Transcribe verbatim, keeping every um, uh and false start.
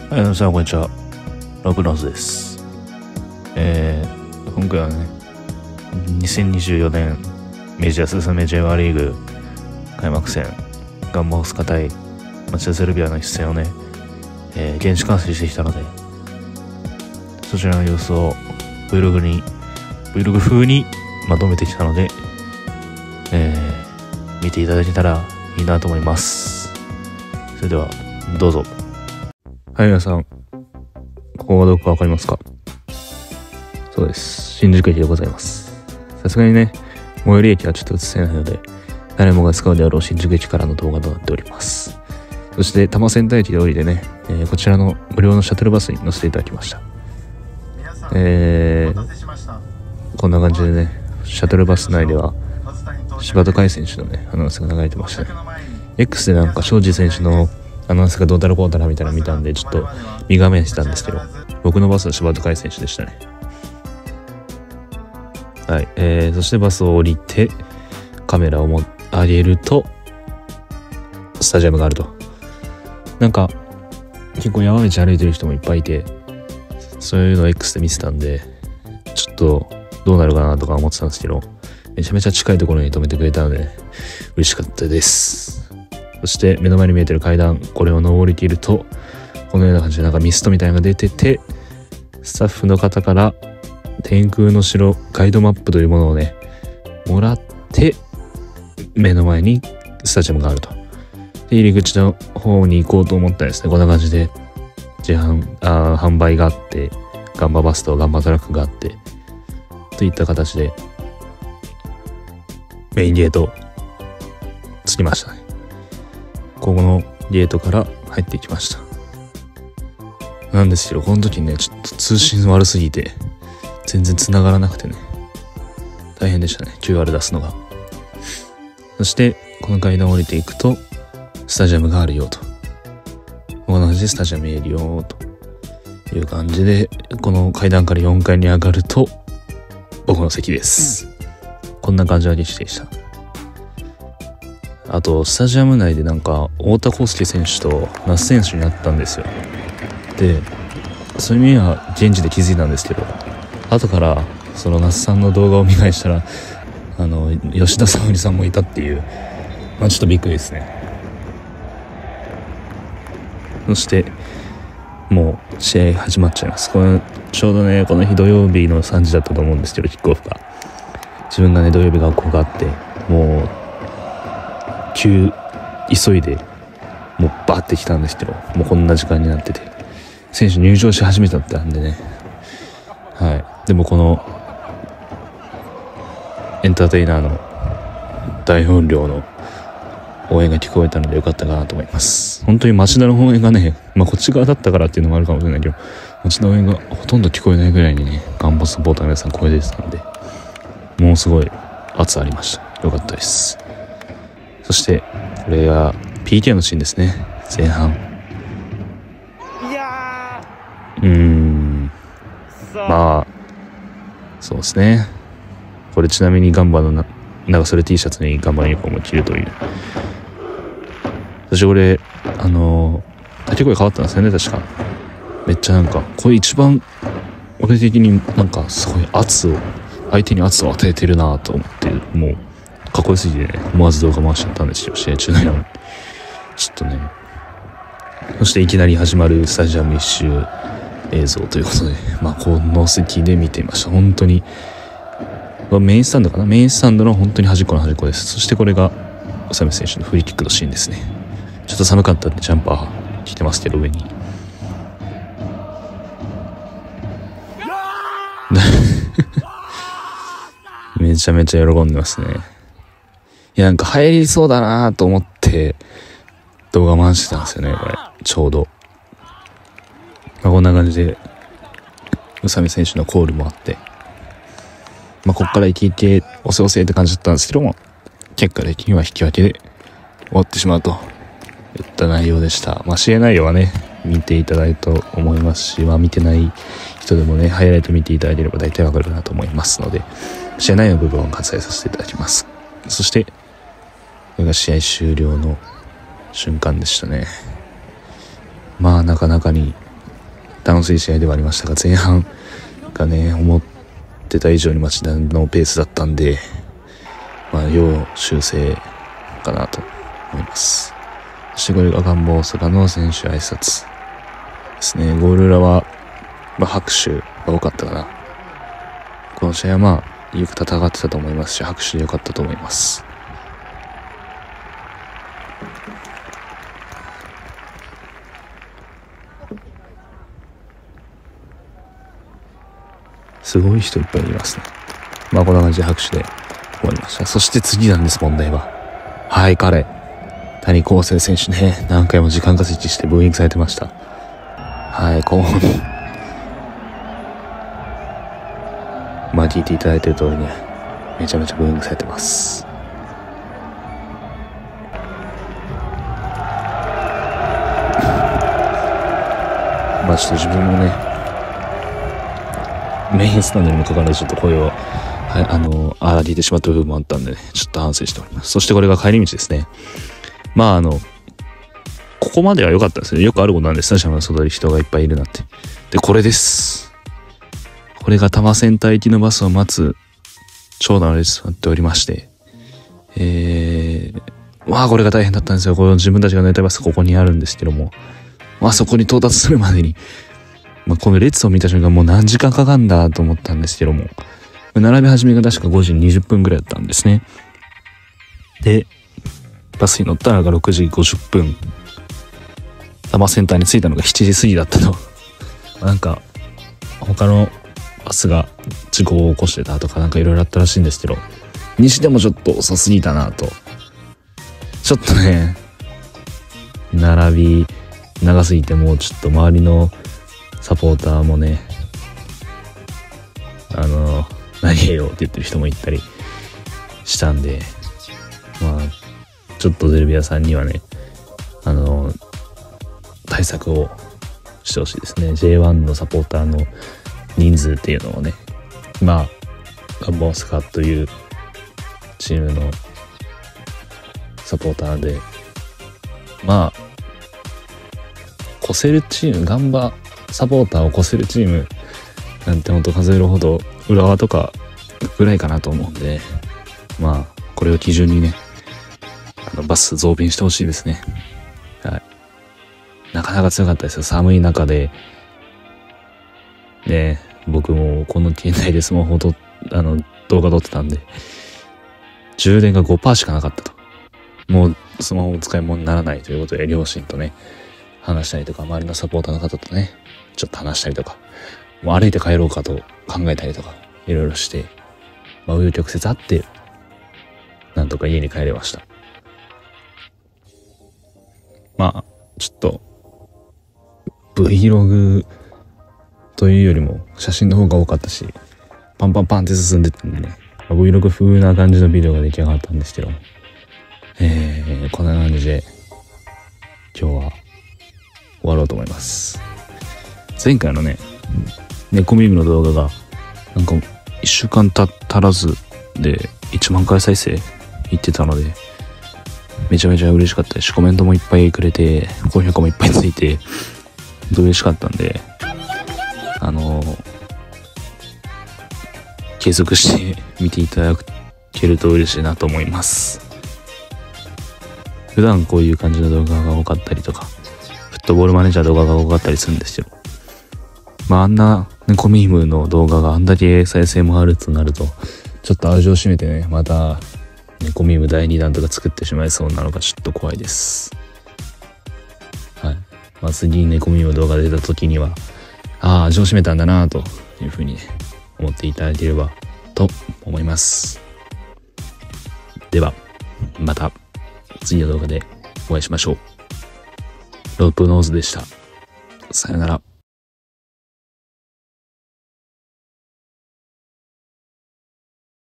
はい、皆さんこんにちは。ラブラズです。えー、今回はね、にせんにじゅうよねんメジャースーサメジャーリーグ開幕戦、ガンバ大阪対町田ゼルビアの一戦をね、えー、現地観戦してきたので、そちらの様子を Vlog に、Vlog 風にまとめてきたので、えー、見ていただけたらいいなと思います。それでは、どうぞ。はい、皆さん、ここはどこかわかりますか？そうです。新宿駅でございます。さすがにね、最寄り駅はちょっと映せないので、誰もが使うであろう新宿駅からの動画となっております。そして、多摩センター駅で降りてね、えー、こちらの無料のシャトルバスに乗せていただきました。えー、こんな感じでね、シャトルバス内では、柴田海選手のね、アナウンスが流れてましたね。X でなんか、庄司選手のアナウンスがどうたらこうたらみたいなの見たんで、ちょっと身構えしてたんですけど、僕のバスは柴田海選手でしたね。はい、えー、そしてバスを降りてカメラをも上げるとスタジアムがあると。なんか結構山道歩いてる人もいっぱいいて、そういうのを X で見てたんで、ちょっとどうなるかなとか思ってたんですけど、めちゃめちゃ近いところに止めてくれたので、ね、嬉しかったです。そして目の前に見えてる階段、これを登りきるとこのような感じでなんかミストみたいなのが出てて、スタッフの方から天空の城ガイドマップというものをねもらって、目の前にスタジアムがあると。で、入り口の方に行こうと思ったらですね、こんな感じで自販あ販売があって、ガンババスとガンバトラックがあってといった形でメインゲート着きましたね。ここのゲートから入っていきました。なんですけど、この時にねちょっと通信悪すぎて全然繋がらなくてね、大変でしたね、 キューアール 出すのが。そしてこの階段を降りていくとスタジアムがあるよと、こんな感じでスタジアム見えるよという感じで、この階段からよんかいに上がると僕の席です。こんな感じの景色でした。あとスタジアム内でなんか太田康介選手と那須選手に会ったんですよ。で、そういう意味は現地で気づいたんですけど、後からその那須さんの動画を見返したら、あの吉田沙保里さんもいたっていう、まあちょっとびっくりですね。そしてもう試合始まっちゃいます。これちょうどね、この日土曜日のさんじだったと思うんですけど、キックオフが自分がね土曜日学校があって、もう急急いでもうバーって来たんですけど、もうこんな時間になってて、選手入場し始めたってなんでね、はい。でもこのエンターテイナーの大音量の応援が聞こえたのでよかったかなと思います。本当に町田の応援がね、まあこっち側だったからっていうのもあるかもしれないけど、町田の応援がほとんど聞こえないぐらいにね、ガンバサポーターの皆さん声出てたんで、もうすごい圧ありました。よかったです。そしてこれが ピーケー のシーンですね。前半、いやーうーんまあそうですね。これちなみにガンバの長袖 T シャツにガンバのユニフォームを着るという。そしてこれあの掛け声変わったんですよね、確か。めっちゃなんかこれ一番俺的になんかすごい圧を相手に圧を与えてるなと思って、もうかっこよすぎてね、思わず動画回しちゃったんですよ、試合中のように。ちょっとね。そしていきなり始まるスタジアム一周映像ということで、まあこの席で見ていました。本当にメインスタンドかな、メインスタンドの本当に端っこの端っこです。そしてこれが宇佐美選手のフリーキックのシーンですね。ちょっと寒かったんでジャンパー着てますけど、上にめちゃめちゃ喜んでますね。いや、なんか入りそうだなと思って動画回してたんですよね、これちょうど。まあ、こんな感じで宇佐美選手のコールもあって、まあ、こっからイケイケ押せ押せって感じだったんですけども、結果的には引き分けで終わってしまうといった内容でした。まあ、試合内容はね見ていただいたと思いますし、まあ、見てない人でもねハイライト見ていただければ大体わかるかなと思いますので、試合内容の部分を割愛させていただきます。そしてこれが試合終了の瞬間でしたね。まあなかなかに楽しい試合ではありましたが、前半がね思ってた以上に町田のペースだったんで、まあ要修正かなと思います。そしてこれがガンバ大阪の選手挨拶ですね。ゴール裏は、まあ、拍手が多かったかな。この試合はまあよく戦ってたと思いますし、拍手で良かったと思います。すごい人いっぱいいますね。まあこんな感じで拍手で終わりました。そして次なんです、問題は。はい、彼谷晃生選手ね、何回も時間稼ぎしてブーイングされてました。はい、こうまあ聞いていただいている通りね、めちゃめちゃブーイングされてます。まあちょっと自分もね、メインスタンドにもかかわらずちょっと声を、はい、あの荒げてしまった部分もあったんでね、ちょっと反省しております。そしてこれが帰り道ですね。まああのここまでは良かったですね。よくあることなんです、スタジアムの外に人がいっぱいいるなんて。でこれです。これが多摩センター行きのバスを待つ長蛇の列となっておりまして、えー、まあこれが大変だったんですよ。この自分たちが乗りたいバスここにあるんですけども、まあそこに到達するまでに、まあ、この列を見た瞬間もう何時間かかんだと思ったんですけども、並び始めが確かごじにじゅっぷんぐらいだったんですね。でバスに乗ったのがろくじごじゅっぷん、多摩センターに着いたのがしちじ過ぎだったとなんか他のバスが事故を起こしてたとかなんかいろいろあったらしいんですけど、にしてもちょっと遅すぎたなと。ちょっとね並び長すぎて、もうちょっと周りのサポーターもね、あの何よって言ってる人もいたりしたんで、まあちょっとゼルビアさんにはね、あの対策をしてほしいですね。 ジェイワン のサポーターの人数っていうのをね、まあガンバ大阪というチームのサポーターで、まあ越せるチーム、ガンバサポーターを越せるチームなんてほんと数えるほど浦和とかぐらいかなと思うんで、まあこれを基準にね、あのバス増便してほしいですね。はい、なかなか強かったですよ。寒い中でね、僕もこの携帯でスマホとあの動画撮ってたんで、充電が ごパーセント しかなかったと。もうスマホを使い物にならないということで、両親とね話したりとか、周りのサポーターの方とねちょっと話したりとか、もう歩いて帰ろうかと考えたりとかいろいろして、まあ紆余曲折あってなんとか家に帰れました。まあちょっと Vlog というよりも写真の方が多かったし、パンパンパンって進んでったんでね、まあ、Vlog 風な感じのビデオが出来上がったんですけど、えー、こんな感じで今日は終わろうと思います。前回のね猫耳の動画がなんかいっしゅうかんた足らずでいちまんかい再生いってたので、めちゃめちゃ嬉しかったし、コメントもいっぱいくれて高評価もいっぱいついて嬉しかったんで、あのー、継続して見ていただけると嬉しいなと思います。普段こういう感じの動画が多かったりとか、フットボールマネージャー動画が多かったりするんですよ。まああんな猫ミームの動画があんだけ再生もあるとなると、ちょっと味を占めてね、また猫ミームだいにだんとか作ってしまいそうなのがちょっと怖いです。はい。まあ次猫ミーム動画が出た時には、ああ味を占めたんだなというふうに、ね、思っていただければと思います。ではまた次の動画でお会いしましょう。ロープノーズでした。さよなら。